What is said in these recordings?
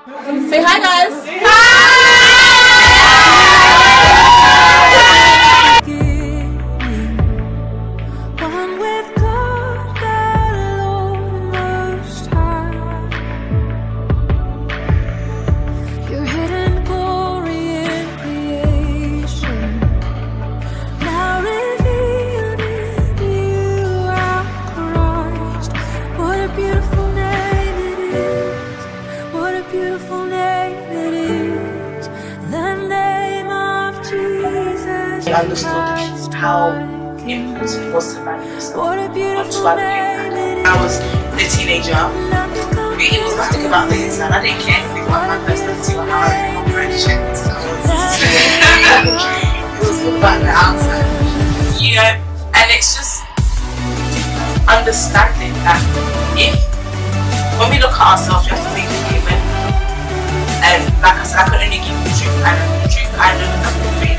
Say hi, guys. I understood how important it was to value yourself, to value you. I was a teenager, it was nothing about the inside. I didn't care anything about my personality or how I operated. It was all about the outside. You know, and it's just understanding that when we look at ourselves, we have to be human. And like I said, I can only give you truth. I know the truth, I know that I'm free.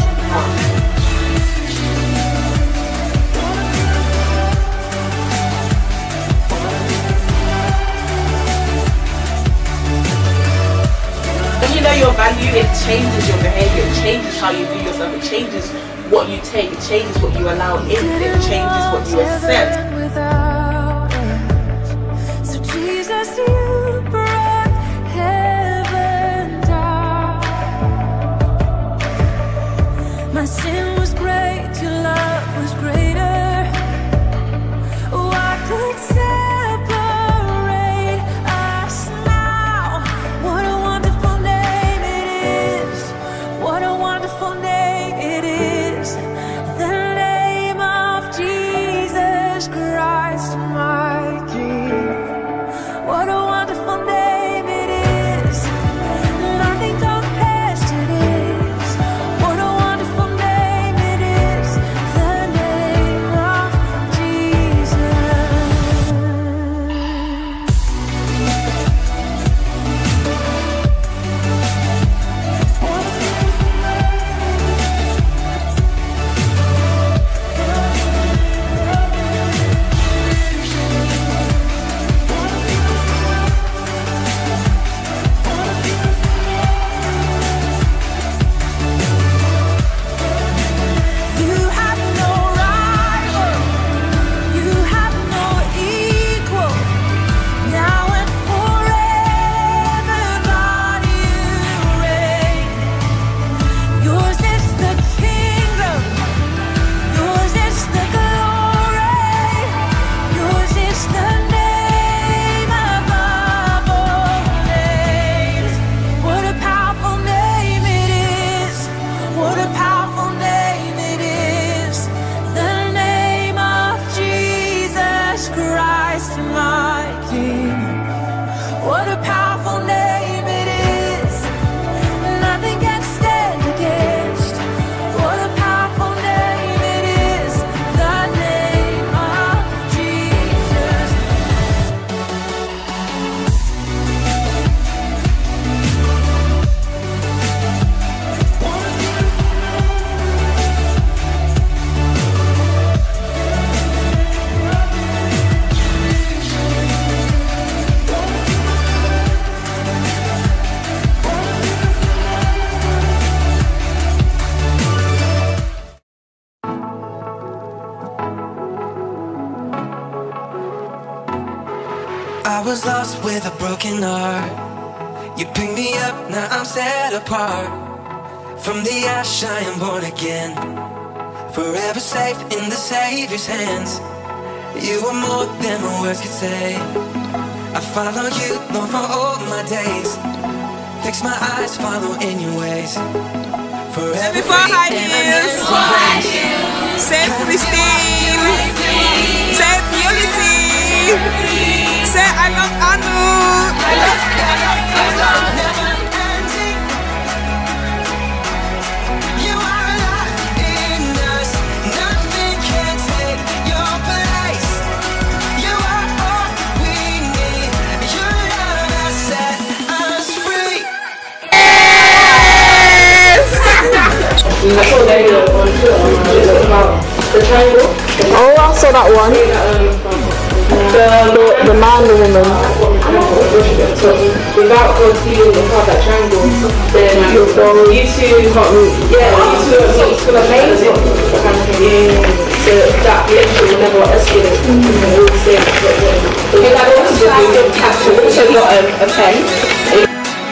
When you know your value, it changes your behavior, it changes how you view yourself, it changes what you take, it changes what you allow in, it changes what you accept. So Jesus, you brought heaven down. My sin was great, your love was greater. Oh, I could separate us now. What a wonderful name it is. What a wonderful name it is. The name of Jesus Christ, my King. What a wonderful name it is. Nothing compares to this. What a wonderful name it is. The name of Jesus. You have no rival, you have no equal, now and forever, God, you reign. Yours is the kingdom, yours is the glory, yours is the name above all names. What a powerful name it is. What a powerful name it is. The name of Jesus Christ, my King. What a powerful name it is. Nothing can stand against. What a powerful name it is. The name of Jesus. I was lost with a broken heart. You picked me up, now I'm set apart. From the ash I am born again, forever safe in the Savior's hands. You are more than my words could say. I follow you, Lord, for all my days. Fix my eyes, follow in your ways. Forever B4HH free and I Turns. Say Christine. Say Purity. Say I love Anu. You are alive in us. Nothing can take your place. You are all we need. Your love has set us free. The triangle. Oh, I saw that one. the man, the woman. So without God healing the heart, that triangle, then you two can't move. Yeah, you two are not still amazing. So that relationship will never escalate. We'll stay. Okay, that also got a pen.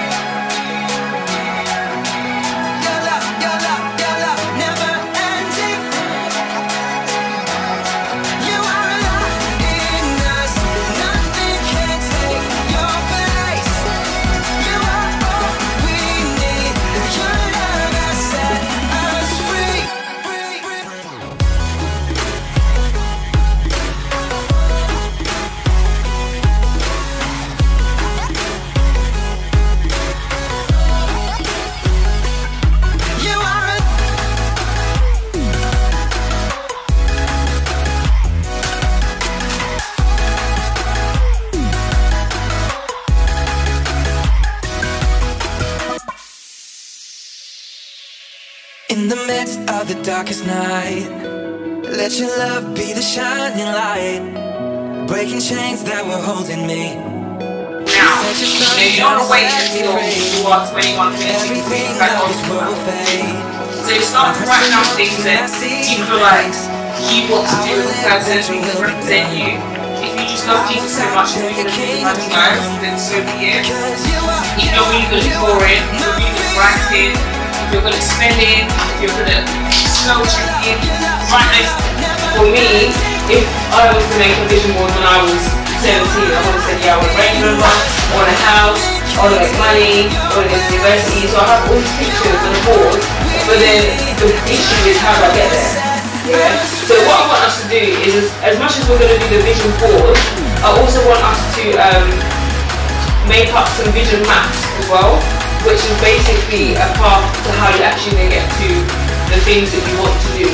In the midst of the darkest night, let your love be the shining light, breaking chains that were holding me. Now, you don't want to wait until you are 21, 22, 23, so you start to write down things that you feel like you want to do, things that represent you. If you just love Jesus so much and you're going to do guys, then so be it. If you're really good at pouring, if you're really good at writing, if you're good at spelling, if you're good at spell checking, right now, for me, if I was to make a vision board when I was 17, I would have said, yeah, I want a Range Rover, I want a house, I want to make money, I want to go to university, so I have all these pictures on the board, but then the issue is how do I get there? Yeah. So what I want us to do is, as much as we're going to do the vision board, I also want us to make up some vision maps as well, which is basically a path to how you actually going to get to the things that you want to do.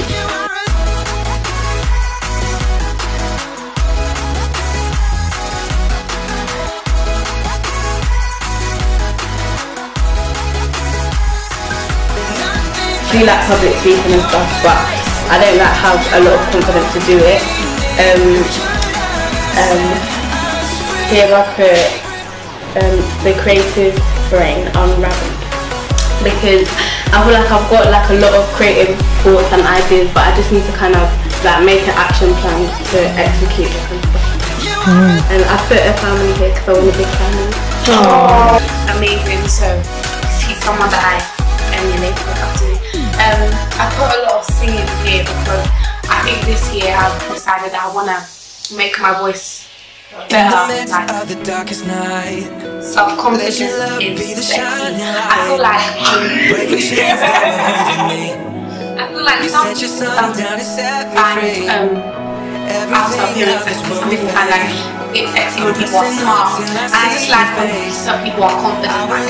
I do like public speaking and stuff, but I don't like have a lot of confidence to do it. Here I put the creative brain unraveled, because I feel like I've got like a lot of creative thoughts and ideas, but I just need to kind of like make an action plan to execute it and stuff. And I put a family here because I want a big family. Amazing. So he's someone that I emulate, look up to. I put a lot of singing here because I think this year I've decided that I want to make my voice better. Like, self-confidence is sexy. I feel like some people find like it's sexy when people are smart, and I just like when some people are confident. Like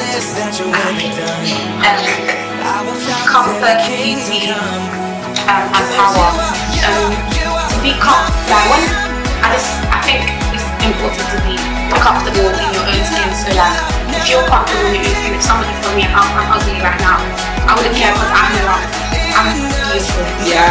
comfort, beauty, and power. To be comfortable, I think it's important to be comfortable in your own skin. So that if you're comfortable in your own skin, if somebody told me I'm ugly right now, I wouldn't care because I know I'm beautiful.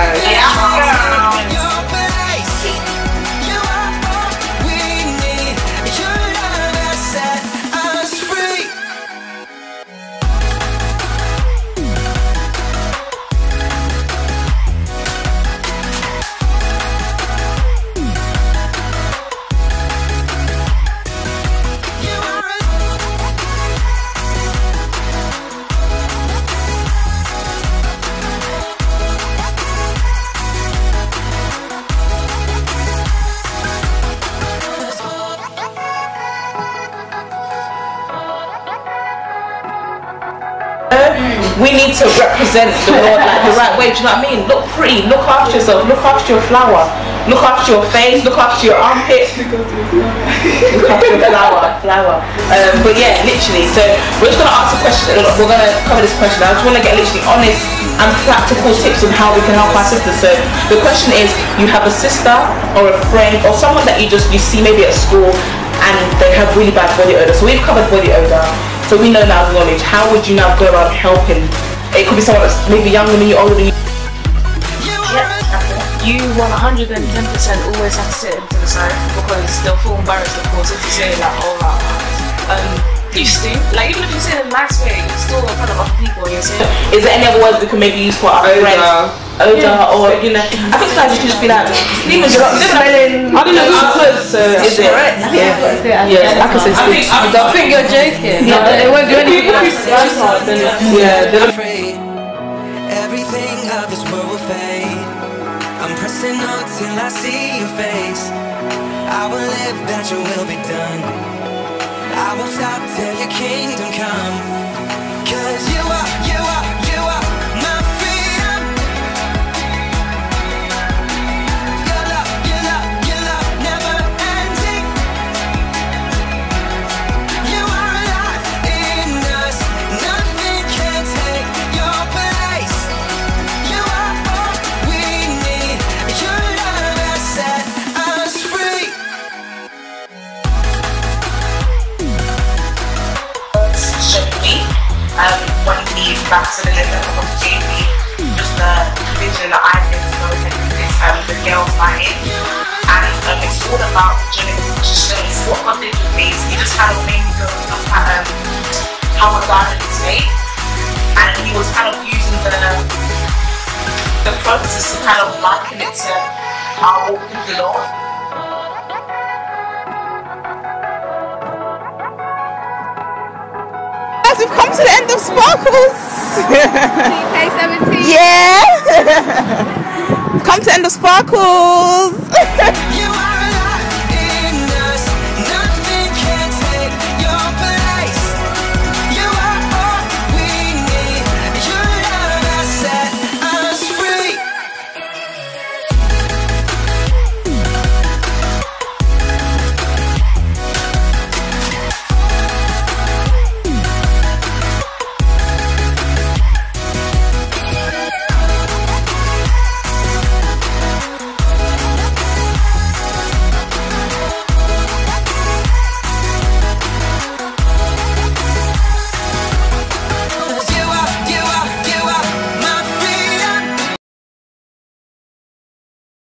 We need to represent the Lord like the right way, do you know what I mean? Look pretty, look after yourself, look after your flower, look after your face, look after your armpit, look after your flower. But yeah, literally, so we're just going to ask a question, we're going to cover this question. I just want to get literally honest and practical tips on how we can help our sisters. So the question is, you have a sister or a friend or someone that you see maybe at school and they have really bad body odor. So we've covered body odor. So we know now the knowledge. How would you now go around helping? It could be someone that's maybe younger than you, older than you. Yeah, you 110% always have to sit them to the side because they'll feel embarrassed, of course, if you say like, you stink. Like, even if you say it in a nice way, you're still in front of other people and you're saying. Is there any other words we can maybe use for our friends? Odor, or you know, I think sometimes you should just be like, Stevens, you're not smelling. I don't know who's close, so is it? Yeah, I can say stinks. I don't think you're joking. Yeah, they won't do anything. Yeah, they're afraid. Everything of this world will fade. I'm pressing on till I see your face. I will live that your will be done. I won't stop till your kingdom come. 'Cause you are my freedom. Your love, never ending. You are alive in us. Nothing can take your place. You are all we need. Your love has set us free. When we back to the living room of JB, just the vision that I think is going to the girls' night in. And it's all about just what God did with me. He just kind of made me go look at how a garden is made. And he was kind of using the process to kind of liken it to our walk with the Lord. We've come to the end of Sparkles. CK17. Yeah. We've come to the end of Sparkles.